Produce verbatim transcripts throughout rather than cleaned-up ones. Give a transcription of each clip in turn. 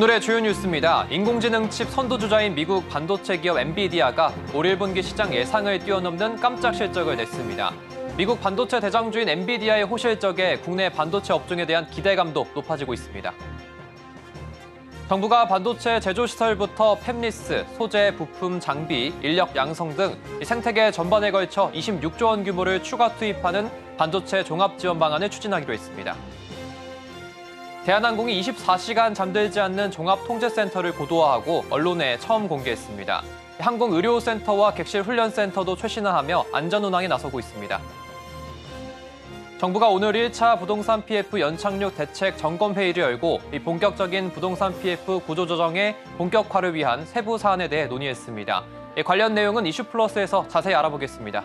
오늘의 주요 뉴스입니다. 인공지능 칩 선두주자인 미국 반도체 기업 엔비디아가 올 일 분기 시장 예상을 뛰어넘는 깜짝 실적을 냈습니다. 미국 반도체 대장주인 엔비디아의 호실적에 국내 반도체 업종에 대한 기대감도 높아지고 있습니다. 정부가 반도체 제조시설부터 팹리스, 소재, 부품, 장비, 인력 양성 등 생태계 전반에 걸쳐 이십육조 원 규모를 추가 투입하는 반도체 종합 지원 방안을 추진하기로 했습니다. 대한항공이 이십사 시간 잠들지 않는 종합통제센터를 고도화하고 언론에 처음 공개했습니다. 항공의료센터와 객실훈련센터도 최신화하며 안전운항에 나서고 있습니다. 정부가 오늘 일 차 부동산 피에프 연착륙 대책 점검회의를 열고 본격적인 부동산 피에프 구조조정의 본격화를 위한 세부 사안에 대해 논의했습니다. 관련 내용은 이슈플러스에서 자세히 알아보겠습니다.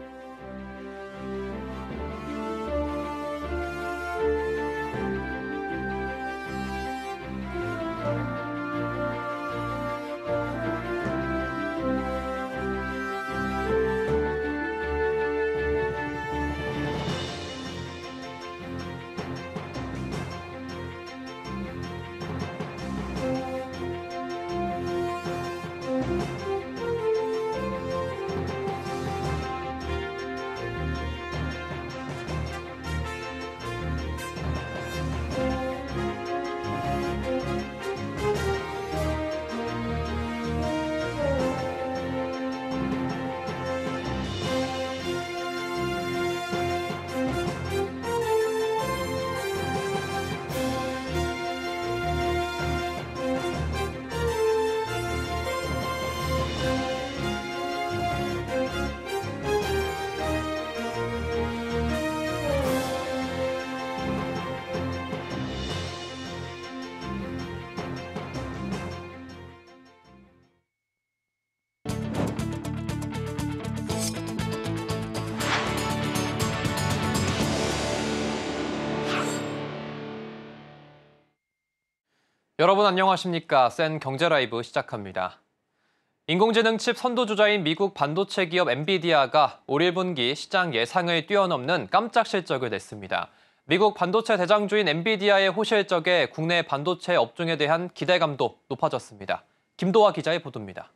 여러분 안녕하십니까? 센 경제라이브 시작합니다. 인공지능 칩 선두주자인 미국 반도체 기업 엔비디아가 올 일 분기 시장 예상을 뛰어넘는 깜짝 실적을 냈습니다. 미국 반도체 대장주인 엔비디아의 호실적에 국내 반도체 업종에 대한 기대감도 높아졌습니다. 김도화 기자의 보도입니다.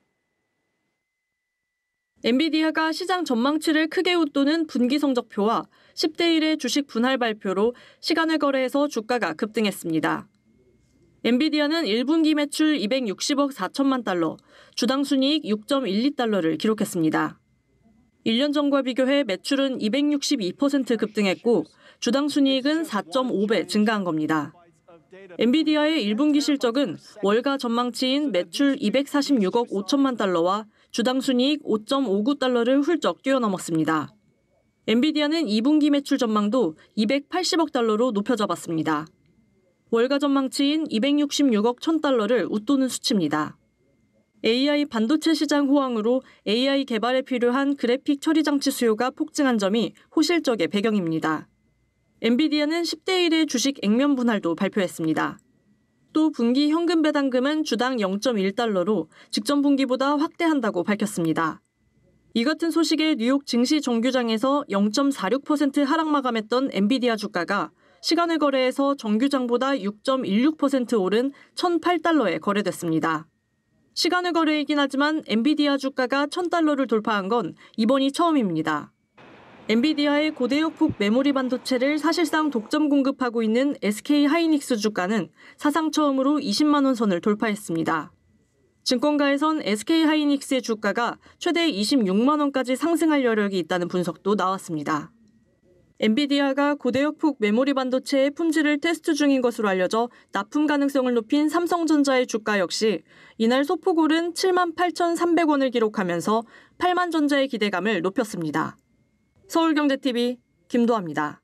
엔비디아가 시장 전망치를 크게 웃도는 분기 성적표와 십 대 일의 주식 분할 발표로 시간을 거래해서 주가가 급등했습니다. 엔비디아는 일 분기 매출 이백육십억 사천만 달러, 주당 순이익 육 점 일이 달러를 기록했습니다. 일 년 전과 비교해 매출은 이백육십이 퍼센트 급등했고 주당 순이익은 사 점 오 배 증가한 겁니다. 엔비디아의 일 분기 실적은 월가 전망치인 매출 이백사십육억 오천만 달러와 주당 순이익 오 점 오구 달러를 훌쩍 뛰어넘었습니다. 엔비디아는 이 분기 매출 전망도 이백팔십억 달러로 높여잡았습니다. 월가 전망치인 이백육십육억 천 달러를 웃도는 수치입니다. 에이아이 반도체 시장 호황으로 에이아이 개발에 필요한 그래픽 처리 장치 수요가 폭증한 점이 호실적의 배경입니다. 엔비디아는 십 대 일의 주식 액면 분할도 발표했습니다. 또 분기 현금 배당금은 주당 영 점 일 달러로 직전 분기보다 확대한다고 밝혔습니다. 이 같은 소식에 뉴욕 증시 정규장에서 영 점 사육 퍼센트 하락 마감했던 엔비디아 주가가 시간을 거래해서 정규장보다 육 점 일육 퍼센트 오른 천팔 달러에 거래됐습니다. 시간을 거래이긴 하지만 엔비디아 주가가 천 달러를 돌파한 건 이번이 처음입니다. 엔비디아의 고대역폭 메모리 반도체를 사실상 독점 공급하고 있는 에스케이 하이닉스 주가는 사상 처음으로 이십만 원 선을 돌파했습니다. 증권가에선 에스케이 하이닉스의 주가가 최대 이십육만 원까지 상승할 여력이 있다는 분석도 나왔습니다. 엔비디아가 고대역폭 메모리 반도체의 품질을 테스트 중인 것으로 알려져 납품 가능성을 높인 삼성전자의 주가 역시 이날 소폭 오른 칠만 팔천삼백 원을 기록하면서 팔만전자의 기대감을 높였습니다. 서울경제티비 김도아입니다.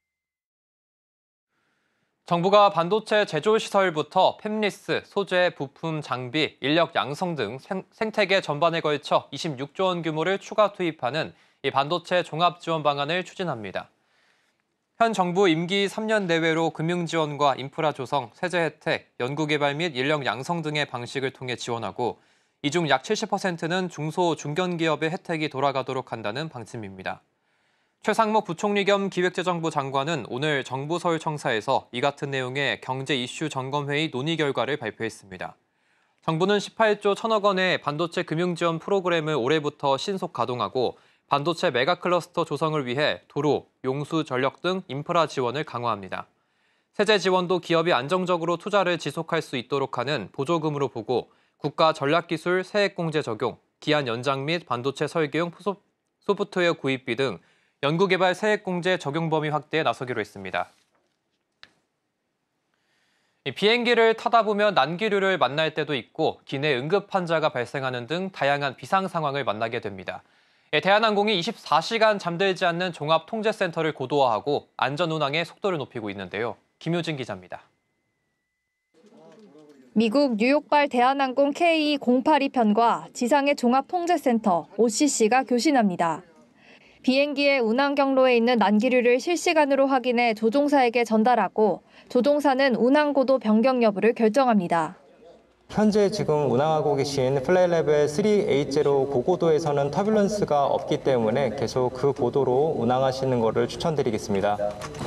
정부가 반도체 제조시설부터 팹리스, 소재, 부품, 장비, 인력 양성 등 생, 생태계 전반에 걸쳐 이십육조 원 규모를 추가 투입하는 이 반도체 종합 지원 방안을 추진합니다. 현 정부 임기 삼 년 내외로 금융지원과 인프라 조성, 세제 혜택, 연구개발 및 인력 양성 등의 방식을 통해 지원하고 이 중 약 칠십 퍼센트는 중소, 중견기업의 혜택이 돌아가도록 한다는 방침입니다. 최상목 부총리 겸 기획재정부 장관은 오늘 정부 서울청사에서 이 같은 내용의 경제 이슈 점검회의 논의 결과를 발표했습니다. 정부는 십팔조 천억 원의 반도체 금융지원 프로그램을 올해부터 신속 가동하고 반도체 메가클러스터 조성을 위해 도로, 용수, 전력 등 인프라 지원을 강화합니다. 세제 지원도 기업이 안정적으로 투자를 지속할 수 있도록 하는 보조금으로 보고 국가 전략기술 세액공제 적용, 기한 연장 및 반도체 설계용 소프트웨어 구입비 등 연구개발 세액공제 적용 범위 확대에 나서기로 했습니다. 비행기를 타다 보면 난기류를 만날 때도 있고 기내 응급 환자가 발생하는 등 다양한 비상 상황을 만나게 됩니다. 대한항공이 이십사시간 잠들지 않는 종합통제센터를 고도화하고 안전운항의 속도를 높이고 있는데요. 김효진 기자입니다. 미국 뉴욕발 대한항공 케이 공팔이 편과 지상의 종합통제센터 오씨씨가 교신합니다. 비행기의 운항 경로에 있는 난기류를 실시간으로 확인해 조종사에게 전달하고 조종사는 운항 고도 변경 여부를 결정합니다. 현재 지금 운항하고 계신 플라이 레벨 쓰리 에이티 고고도에서는 터뷸런스가 없기 때문에 계속 그 고도로 운항하시는 것을 추천드리겠습니다.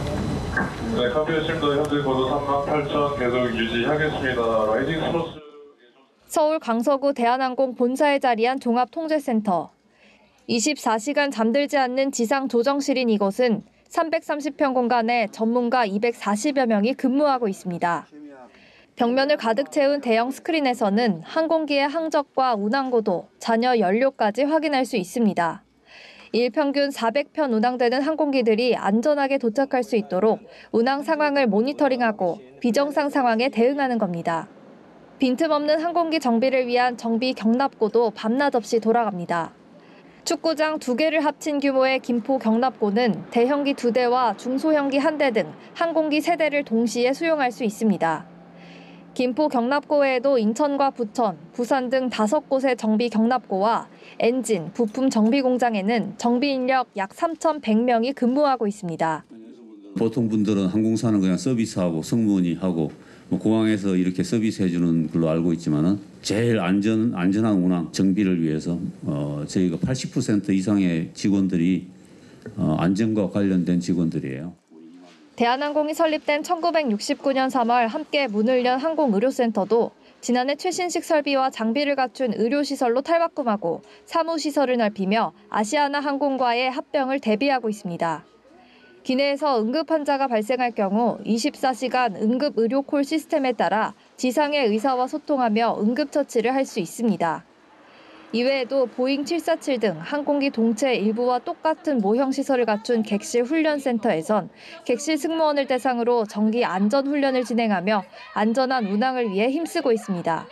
네, 컴퓨터심도 현재 고도 삼만 팔천 계속 유지하겠습니다. 라이징 스로스. 서울 강서구 대한항공 본사에 자리한 종합통제센터. 이십사시간 잠들지 않는 지상 조정실인 이곳은 삼백삼십 평 공간에 전문가 이백사십여 명이 근무하고 있습니다. 벽면을 가득 채운 대형 스크린에서는 항공기의 항적과 운항고도, 잔여 연료까지 확인할 수 있습니다. 일평균 사백 편 운항되는 항공기들이 안전하게 도착할 수 있도록 운항 상황을 모니터링하고 비정상 상황에 대응하는 겁니다. 빈틈없는 항공기 정비를 위한 정비 경납고도 밤낮 없이 돌아갑니다. 축구장 두 개를 합친 규모의 김포 경납고는 대형기 두 대와 중소형기 한 대 등 항공기 세 대를 동시에 수용할 수 있습니다. 김포 경납고 외에도 인천과 부천, 부산 등 다섯 곳의 정비 경납고와 엔진, 부품 정비 공장에는 정비 인력 약 삼천백 명이 근무하고 있습니다. 보통 분들은 항공사는 그냥 서비스하고 승무원이 하고 뭐 공항에서 이렇게 서비스해주는 걸로 알고 있지만은 제일 안전 안전한 운항 정비를 위해서 어, 저희가 팔십 퍼센트 이상의 직원들이 어, 안전과 관련된 직원들이에요. 대한항공이 설립된 천구백육십구년 삼월 함께 문을 연 항공의료센터도 지난해 최신식 설비와 장비를 갖춘 의료시설로 탈바꿈하고 사무시설을 넓히며 아시아나 항공과의 합병을 대비하고 있습니다. 기내에서 응급 환자가 발생할 경우 이십사시간 응급 의료 콜 시스템에 따라 지상의 의사와 소통하며 응급처치를 할 수 있습니다. 이외에도 보잉 칠사칠 등 항공기 동체 일부와 똑같은 모형 시설을 갖춘 객실 훈련센터에선 객실 승무원을 대상으로 정기 안전 훈련을 진행하며 안전한 운항을 위해 힘쓰고 있습니다.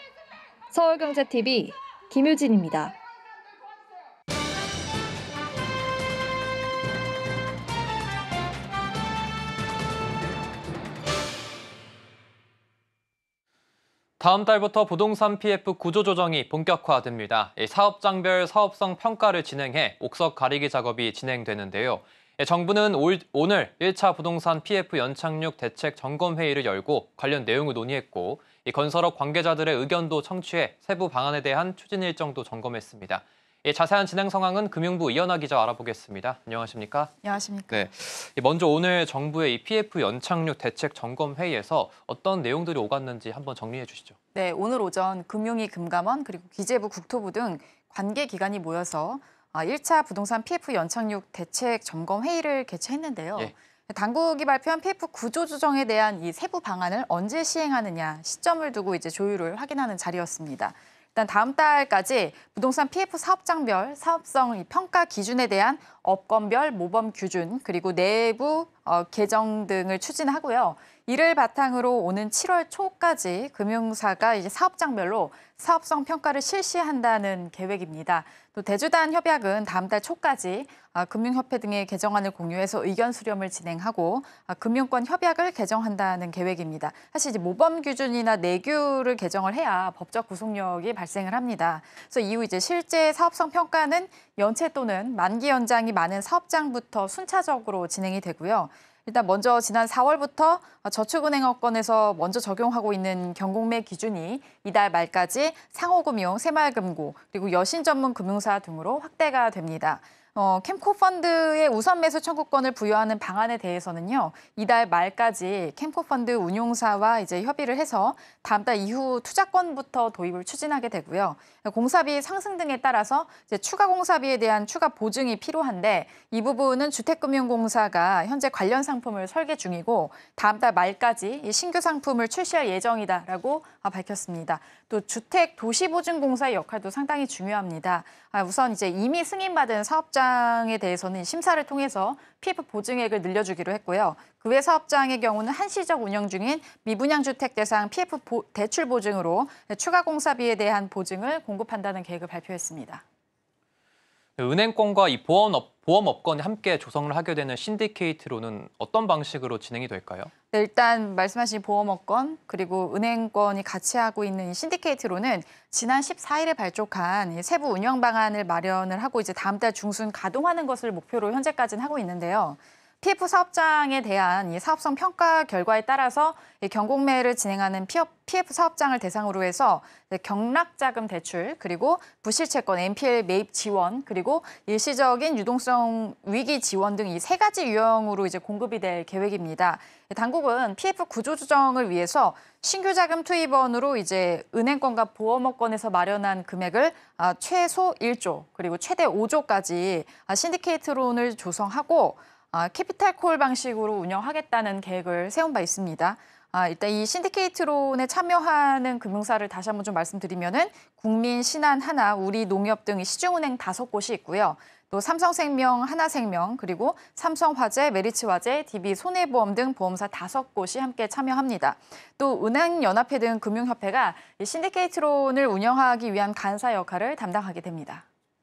서울경제티비 김유진입니다. 다음 달부터 부동산 피에프 구조조정이 본격화됩니다. 사업장별 사업성 평가를 진행해 옥석 가리기 작업이 진행되는데요. 정부는 올, 오늘 일 차 부동산 피에프 연착륙 대책 점검회의를 열고 관련 내용을 논의했고 건설업 관계자들의 의견도 청취해 세부 방안에 대한 추진 일정도 점검했습니다. 자세한 진행 상황은 금융부 이현아 기자 알아보겠습니다. 안녕하십니까? 안녕하십니까? 네, 먼저 오늘 정부의 이 피에프 연착륙 대책 점검 회의에서 어떤 내용들이 오갔는지 한번 정리해 주시죠. 네, 오늘 오전 금융위 금감원 그리고 기재부 국토부 등 관계 기관이 모여서 일 차 부동산 피에프 연착륙 대책 점검 회의를 개최했는데요. 예. 당국이 발표한 피에프 구조 조정에 대한 이 세부 방안을 언제 시행하느냐 시점을 두고 이제 조율을 확인하는 자리였습니다. 일단 다음 달까지 부동산 피에프 사업장별 사업성 평가 기준에 대한 업건별 모범 기준 그리고 내부 어, 개정 등을 추진하고요. 이를 바탕으로 오는 칠월 초까지 금융사가 이제 사업장별로 사업성 평가를 실시한다는 계획입니다. 또 대주단 협약은 다음 달 초까지 금융협회 등의 개정안을 공유해서 의견 수렴을 진행하고 금융권 협약을 개정한다는 계획입니다. 사실 이제 모범 기준이나 내규를 개정을 해야 법적 구속력이 발생을 합니다. 그래서 이후 이제 실제 사업성 평가는 연체 또는 만기 연장이 많은 사업장부터 순차적으로 진행이 되고요. 일단 먼저 지난 사월부터 저축은행업권에서 먼저 적용하고 있는 경공매 기준이 이달 말까지 상호금융, 새마을금고, 그리고 여신 전문 금융사 등으로 확대가 됩니다. 어, 캠코 펀드의 우선 매수 청구권을 부여하는 방안에 대해서는요, 이달 말까지 캠코 펀드 운용사와 이제 협의를 해서 다음 달 이후 투자권부터 도입을 추진하게 되고요. 공사비 상승 등에 따라서 이제 추가 공사비에 대한 추가 보증이 필요한데 이 부분은 주택금융공사가 현재 관련 상품을 설계 중이고 다음 달 말까지 이 신규 상품을 출시할 예정이다라고 밝혔습니다. 또 주택도시보증공사의 역할도 상당히 중요합니다. 우선 이제 이미 승인받은 사업장에 대해서는 심사를 통해서 피에프 보증액을 늘려주기로 했고요. 그 외 사업장의 경우는 한시적 운영 중인 미분양 주택 대상 피에프 보, 대출 보증으로 추가 공사비에 대한 보증을 공급한다는 계획을 발표했습니다. 은행권과 이 보험업, 보험업권이 함께 조성을 하게 되는 신디케이트로는 어떤 방식으로 진행이 될까요? 네, 일단 말씀하신 보험업권 그리고 은행권이 같이 하고 있는 이 신디케이트로는 지난 십사 일에 발족한 세부 운영 방안을 마련을 하고 이제 다음 달 중순 가동하는 것을 목표로 현재까지는 하고 있는데요. 피에프 사업장에 대한 이 사업성 평가 결과에 따라서 경공매를 진행하는 피에프 사업장을 대상으로 해서 경락자금 대출, 그리고 부실채권, 엠피엘 매입 지원, 그리고 일시적인 유동성 위기 지원 등 이 세 가지 유형으로 이제 공급이 될 계획입니다. 당국은 피에프 구조 조정을 위해서 신규 자금 투입원으로 이제 은행권과 보험업권에서 마련한 금액을 최소 일조, 그리고 최대 오조까지 신디케이트론을 조성하고 아, 캐피탈콜 방식으로 운영하겠다는 계획을 세운 바 있습니다. 아, 일단 이 신디케이트론에 참여하는 금융사를 다시 한번 좀 말씀드리면은 국민, 신한, 하나, 우리농협 등 시중은행 다섯 곳이 있고요. 또 삼성생명, 하나생명, 그리고 삼성화재, 메리츠화재, 디비, 손해보험 등 보험사 다섯 곳이 함께 참여합니다. 또 은행연합회 등 금융협회가 이 신디케이트론을 운영하기 위한 간사 역할을 담당하게 됩니다.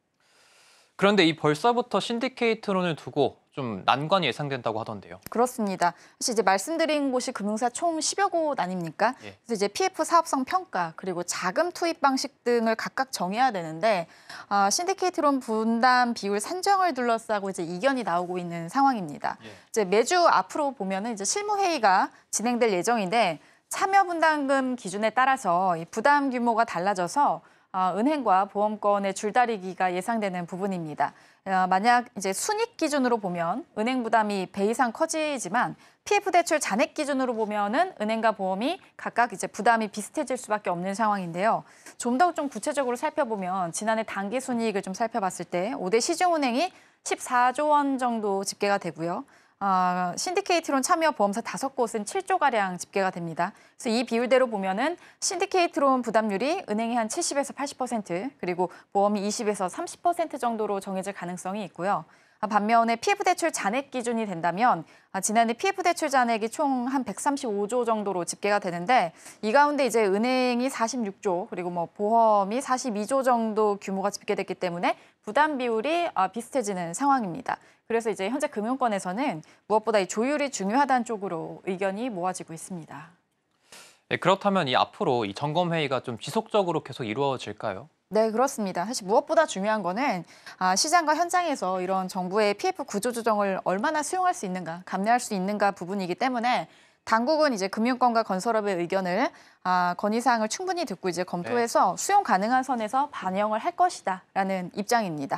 그런데 이 벌써부터 신디케이트론을 두고 좀 난관이 예상된다고 하던데요. 그렇습니다. 사실 이제 말씀드린 곳이 금융사 총 십여 곳 아닙니까? 예. 그래서 이제 피에프 사업성 평가 그리고 자금 투입 방식 등을 각각 정해야 되는데 아, 신디케이트론 분담 비율 산정을 둘러싸고 이제 이견이 나오고 있는 상황입니다. 예. 이제 매주 앞으로 보면은 이제 실무 회의가 진행될 예정인데 참여 분담금 기준에 따라서 이 부담 규모가 달라져서 어, 은행과 보험권의 줄다리기가 예상되는 부분입니다. 어, 만약 이제 순익 기준으로 보면 은행 부담이 배 이상 커지지만 피에프 대출 잔액 기준으로 보면은 은행과 보험이 각각 이제 부담이 비슷해질 수밖에 없는 상황인데요. 좀 더 좀 구체적으로 살펴보면 지난해 단기 순이익을 좀 살펴봤을 때 오 대 시중은행이 십사조 원 정도 집계가 되고요. 어, 신디케이트론 참여 보험사 다섯 곳은 칠조가량 집계가 됩니다. 그래서 이 비율대로 보면은 신디케이트론 부담률이 은행이 한 칠십에서 팔십 퍼센트, 그리고 보험이 이십에서 삼십 퍼센트 정도로 정해질 가능성이 있고요. 반면에 피에프 대출 잔액 기준이 된다면 지난해 피에프 대출 잔액이 총 한 백삼십오조 정도로 집계가 되는데 이 가운데 이제 은행이 사십육조 그리고 뭐 보험이 사십이조 정도 규모가 집계됐기 때문에 부담 비율이 비슷해지는 상황입니다. 그래서 이제 현재 금융권에서는 무엇보다 이 조율이 중요하다는 쪽으로 의견이 모아지고 있습니다. 네, 그렇다면 이 앞으로 이 점검 회의가 좀 지속적으로 계속 이루어질까요? 네, 그렇습니다. 사실 무엇보다 중요한 거는 아, 시장과 현장에서 이런 정부의 피에프 구조 조정을 얼마나 수용할 수 있는가, 감내할 수 있는가 부분이기 때문에 당국은 이제 금융권과 건설업의 의견을 아, 건의사항을 충분히 듣고 이제 검토해서 네. 수용 가능한 선에서 반영을 할 것이다라는 입장입니다.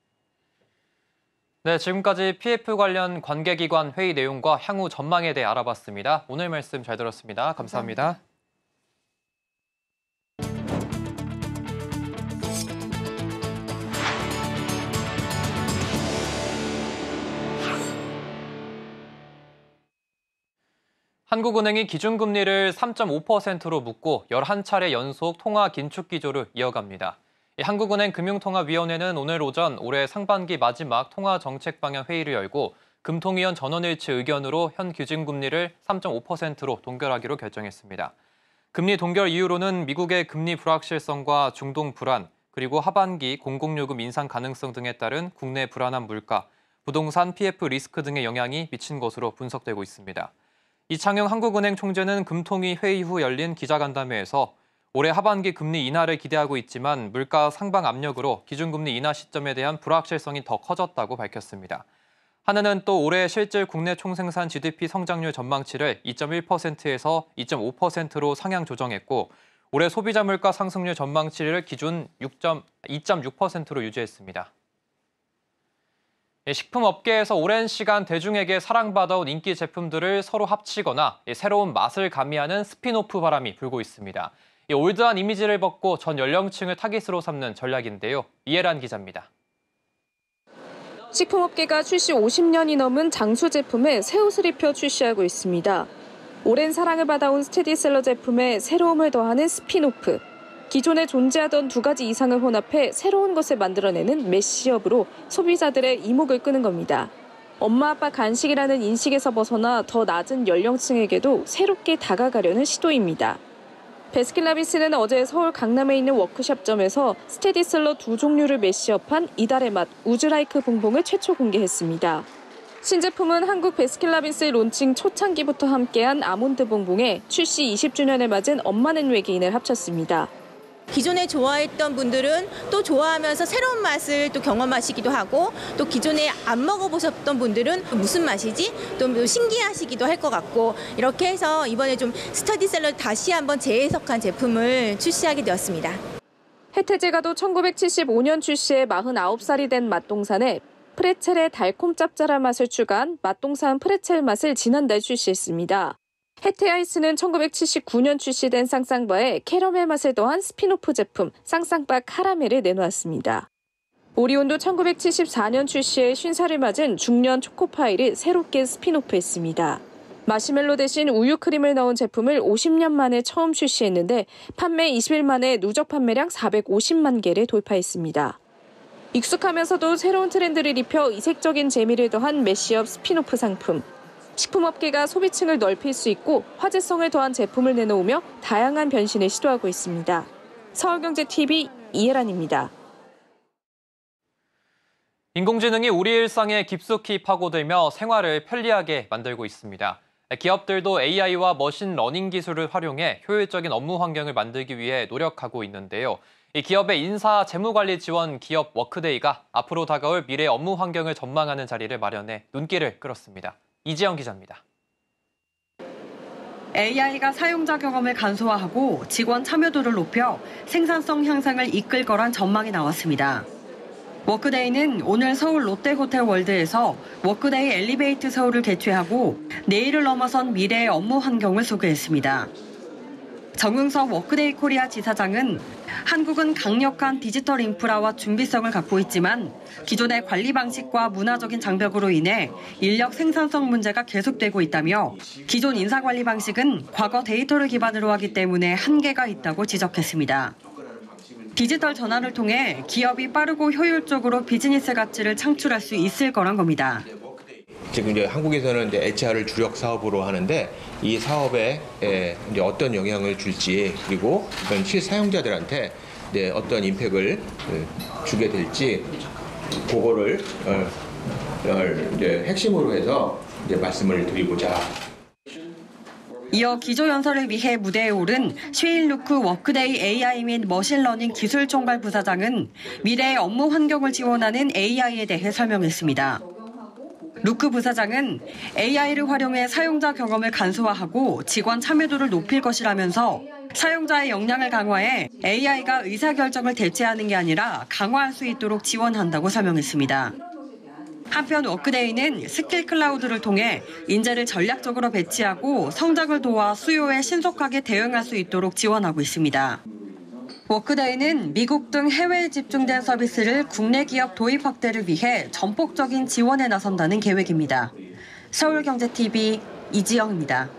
네, 지금까지 피에프 관련 관계기관 회의 내용과 향후 전망에 대해 알아봤습니다. 오늘 말씀 잘 들었습니다. 감사합니다. 감사합니다. 한국은행이 기준금리를 삼 점 오 퍼센트로 묶고 열한 차례 연속 통화 긴축 기조를 이어갑니다. 한국은행 금융통화위원회는 오늘 오전 올해 상반기 마지막 통화정책 방향 회의를 열고 금통위원 전원일치 의견으로 현 기준금리를 삼 점 오 퍼센트로 동결하기로 결정했습니다. 금리 동결 이유로는 미국의 금리 불확실성과 중동 불안, 그리고 하반기 공공요금 인상 가능성 등에 따른 국내 불안한 물가, 부동산 피에프 리스크 등의 영향이 미친 것으로 분석되고 있습니다. 이창용 한국은행 총재는 금통위 회의 후 열린 기자간담회에서 올해 하반기 금리 인하를 기대하고 있지만 물가 상방 압력으로 기준금리 인하 시점에 대한 불확실성이 더 커졌다고 밝혔습니다. 한은은 또 올해 실질 국내 총생산 지디피 성장률 전망치를 이 점 일 퍼센트에서 이 점 오 퍼센트로 상향 조정했고 올해 소비자 물가 상승률 전망치를 기준 이 점 육 퍼센트로 유지했습니다. 식품업계에서 오랜 시간 대중에게 사랑받아온 인기 제품들을 서로 합치거나 새로운 맛을 가미하는 스핀오프 바람이 불고 있습니다. 올드한 이미지를 벗고 전 연령층을 타깃으로 삼는 전략인데요. 이해란 기자입니다. 식품업계가 출시 오십 년이 넘은 장수 제품에 새 옷을 입혀 출시하고 있습니다. 오랜 사랑을 받아온 스테디셀러 제품에 새로움을 더하는 스핀오프. 기존에 존재하던 두 가지 이상을 혼합해 새로운 것을 만들어내는 매시업으로 소비자들의 이목을 끄는 겁니다. 엄마 아빠 간식이라는 인식에서 벗어나 더 낮은 연령층에게도 새롭게 다가가려는 시도입니다. 베스킨라빈스는 어제 서울 강남에 있는 워크숍점에서 스테디셀러 두 종류를 매시업한 이달의 맛 우즈라이크 봉봉을 최초 공개했습니다. 신제품은 한국 베스킨라빈스 론칭 초창기부터 함께한 아몬드 봉봉에 출시 이십 주년을 맞은 엄마는 외계인을 합쳤습니다. 기존에 좋아했던 분들은 또 좋아하면서 새로운 맛을 또 경험하시기도 하고 또 기존에 안 먹어보셨던 분들은 무슨 맛이지? 또 신기하시기도 할 것 같고 이렇게 해서 이번에 좀 스터디셀러 다시 한번 재해석한 제품을 출시하게 되었습니다. 혜태제가도 천구백칠십오 년 출시에 마흔아홉 살이 된 맛동산에 프레첼의 달콤 짭짤한 맛을 추가한 맛동산 프레첼 맛을 지난달 출시했습니다. 혜태아이스는 천구백칠십구 년 출시된 쌍쌍바에 캐러멜 맛을 더한 스핀오프 제품 쌍쌍바 카라멜을 내놓았습니다. 오리온도 천구백칠십사 년 출시에 쉰 살을 맞은 중년 초코파이를 새롭게 스핀오프했습니다. 마시멜로 대신 우유 크림을 넣은 제품을 오십 년 만에 처음 출시했는데 판매 이십 일 만에 누적 판매량 사백오십만 개를 돌파했습니다. 익숙하면서도 새로운 트렌드를 입혀 이색적인 재미를 더한 매시업 스핀오프 상품. 식품업계가 소비층을 넓힐 수 있고 화제성을 더한 제품을 내놓으며 다양한 변신을 시도하고 있습니다. 서울경제티비 이혜란입니다. 인공지능이 우리 일상에 깊숙이 파고들며 생활을 편리하게 만들고 있습니다. 기업들도 에이아이와 머신러닝 기술을 활용해 효율적인 업무 환경을 만들기 위해 노력하고 있는데요. 이 기업의 인사 재무관리 지원 기업 워크데이가 앞으로 다가올 미래 업무 환경을 전망하는 자리를 마련해 눈길을 끌었습니다. 이지영 기자입니다. 에이아이가 사용자 경험을 간소화하고 직원 참여도를 높여 생산성 향상을 이끌 거란 전망이 나왔습니다. 워크데이는 오늘 서울 롯데호텔월드에서 워크데이 엘리베이트 서울을 개최하고 내일을 넘어선 미래의 업무 환경을 소개했습니다. 정응석 워크데이 코리아 지사장은 한국은 강력한 디지털 인프라와 준비성을 갖고 있지만 기존의 관리 방식과 문화적인 장벽으로 인해 인력 생산성 문제가 계속되고 있다며 기존 인사 관리 방식은 과거 데이터를 기반으로 하기 때문에 한계가 있다고 지적했습니다. 디지털 전환을 통해 기업이 빠르고 효율적으로 비즈니스 가치를 창출할 수 있을 거란 겁니다. 지금 이제 한국에서는 이제 에이치알을 주력 사업으로 하는데 이 사업에 이제 어떤 영향을 줄지 그리고 실사용자들한테 이제 어떤 임팩을 주게 될지 그거를 이제 핵심으로 해서 이제 말씀을 드리고자. 이어 기조연설을 위해 무대에 오른 쉐일루크 워크데이 에이아이 및 머신러닝 기술총괄 부사장은 미래의 업무 환경을 지원하는 에이아이에 대해 설명했습니다. 루크 부사장은 에이아이를 활용해 사용자 경험을 간소화하고 직원 참여도를 높일 것이라면서 사용자의 역량을 강화해 에이아이가 의사결정을 대체하는 게 아니라 강화할 수 있도록 지원한다고 설명했습니다. 한편 워크데이는 스킬 클라우드를 통해 인재를 전략적으로 배치하고 성장을 도와 수요에 신속하게 대응할 수 있도록 지원하고 있습니다. 워크데이는 미국 등 해외에 집중된 서비스를 국내 기업 도입 확대를 위해 전폭적인 지원에 나선다는 계획입니다. 서울경제티비 이지영입니다.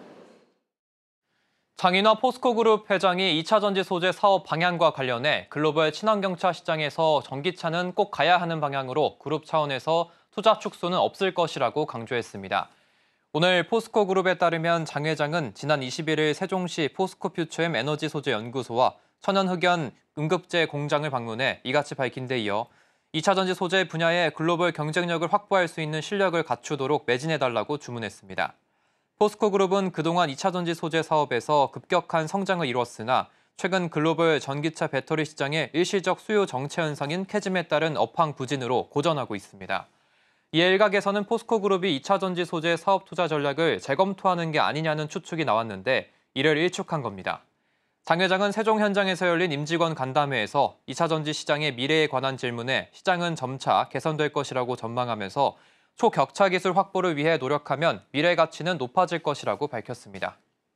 장인화 포스코그룹 회장이 이 차 전지 소재 사업 방향과 관련해 글로벌 친환경차 시장에서 전기차는 꼭 가야 하는 방향으로 그룹 차원에서 투자 축소는 없을 것이라고 강조했습니다. 오늘 포스코그룹에 따르면 장 회장은 지난 이십일 일 세종시 포스코퓨처엠 에너지 소재 연구소와 천연흑연 응급제 공장을 방문해 이같이 밝힌 데 이어 이 차 전지 소재 분야의 글로벌 경쟁력을 확보할 수 있는 실력을 갖추도록 매진해달라고 주문했습니다. 포스코그룹은 그동안 이 차 전지 소재 사업에서 급격한 성장을 이뤘으나 최근 글로벌 전기차 배터리 시장의 일시적 수요 정체 현상인 캐즘에 따른 업황 부진으로 고전하고 있습니다. 이에 일각에서는 포스코그룹이 이 차 전지 소재 사업 투자 전략을 재검토하는 게 아니냐는 추측이 나왔는데 이를 일축한 겁니다. 장 회장은 세종 현장에서 열린 임직원 간담회에서 이차전지 시장의 미래에 관한 질문에 시장은 점차 개선될 것이라고 전망하면서 초격차 기술 확보를 위해 노력하면 미래 가치는 높아질 것이라고 밝혔습니다.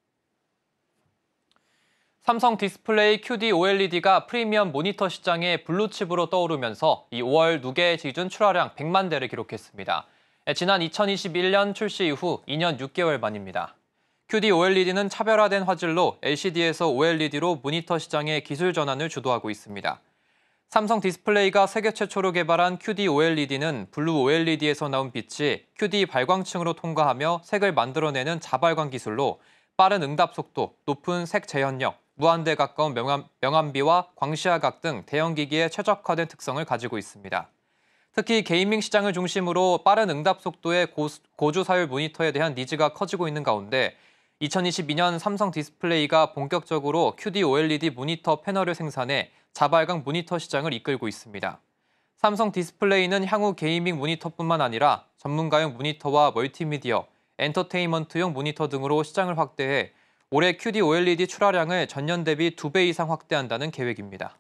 삼성 디스플레이 큐디 오엘이디가 프리미엄 모니터 시장의 블루칩으로 떠오르면서 이 오월 누계 기준 출하량 백만 대를 기록했습니다. 지난 이천이십일 년 출시 이후 이 년 육 개월 만입니다. 큐디 오엘이디는 차별화된 화질로 엘시디에서 오엘이디로 모니터 시장의 기술 전환을 주도하고 있습니다. 삼성 디스플레이가 세계 최초로 개발한 큐디 오엘이디는 블루 오엘이디에서 나온 빛이 큐디 발광층으로 통과하며 색을 만들어내는 자발광 기술로 빠른 응답 속도, 높은 색 재현력, 무한대에 가까운 명암, 명암비와 광시야각 등 대형기기에 최적화된 특성을 가지고 있습니다. 특히 게이밍 시장을 중심으로 빠른 응답 속도의 고, 고주 사율 모니터에 대한 니즈가 커지고 있는 가운데 이천이십이 년 삼성 디스플레이가 본격적으로 큐디 오엘이디 모니터 패널을 생산해 자발광 모니터 시장을 이끌고 있습니다. 삼성 디스플레이는 향후 게이밍 모니터뿐만 아니라 전문가용 모니터와 멀티미디어, 엔터테인먼트용 모니터 등으로 시장을 확대해 올해 큐디 오엘이디 출하량을 전년 대비 두 배 이상 확대한다는 계획입니다.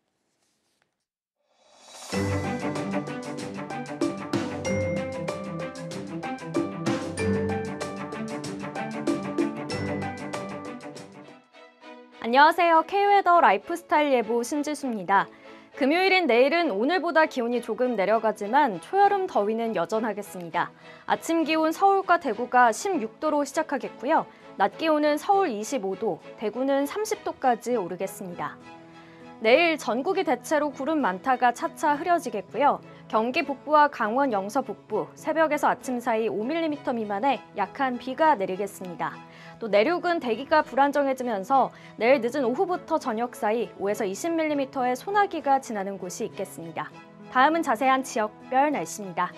안녕하세요. K웨더 라이프스타일 예보 신지수입니다. 금요일인 내일은 오늘보다 기온이 조금 내려가지만 초여름 더위는 여전하겠습니다. 아침 기온 서울과 대구가 십육 도로 시작하겠고요. 낮 기온은 서울 이십오 도, 대구는 삼십 도까지 오르겠습니다. 내일 전국이 대체로 구름 많다가 차차 흐려지겠고요. 경기 북부와 강원 영서 북부, 새벽에서 아침 사이 오 밀리미터 미만의 약한 비가 내리겠습니다. 또 내륙은 대기가 불안정해지면서 내일 늦은 오후부터 저녁 사이 오에서 이십 밀리미터의 소나기가 지나는 곳이 있겠습니다. 다음은 자세한 지역별 날씨입니다.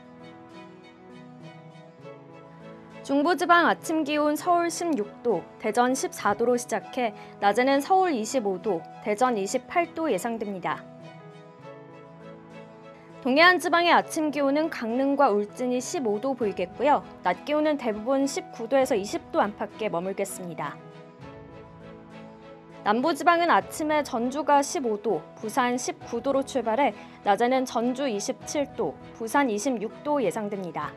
중부지방 아침 기온 서울 십육 도, 대전 십사 도로 시작해 낮에는 서울 이십오 도, 대전 이십팔 도 예상됩니다. 동해안 지방의 아침 기온은 강릉과 울진이 십오 도 보이겠고요. 낮 기온은 대부분 십구 도에서 이십 도 안팎에 머물겠습니다. 남부지방은 아침에 전주가 십오 도, 부산 십구 도로 출발해 낮에는 전주 이십칠 도, 부산 이십육 도 예상됩니다.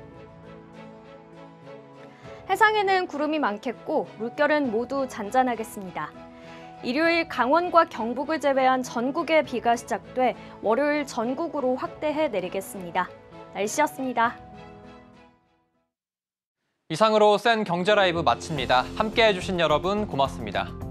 해상에는 구름이 많겠고 물결은 모두 잔잔하겠습니다. 일요일 강원과 경북을 제외한 전국에 비가 시작돼 월요일 전국으로 확대해 내리겠습니다. 날씨였습니다. 이상으로 센 경제 라이브 마칩니다. 함께해 주신 여러분 고맙습니다.